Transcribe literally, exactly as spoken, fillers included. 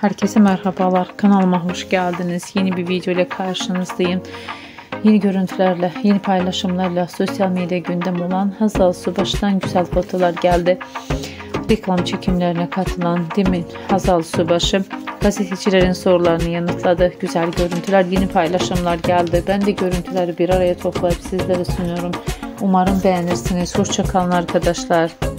Herkese merhabalar, kanalıma hoş geldiniz. Yeni bir video ile karşınızdayım. Yeni görüntülerle, yeni paylaşımlarla sosyal medya gündem olan Hazal Subaşı'dan güzel fotolar geldi. Reklam çekimlerine katılan Demin Hazal Subaşı gazetecilerin sorularını yanıtladı. Güzel görüntüler, yeni paylaşımlar geldi. Ben de görüntüleri bir araya toplayıp sizlere sunuyorum. Umarım beğenirsiniz. Hoşça kalın arkadaşlar.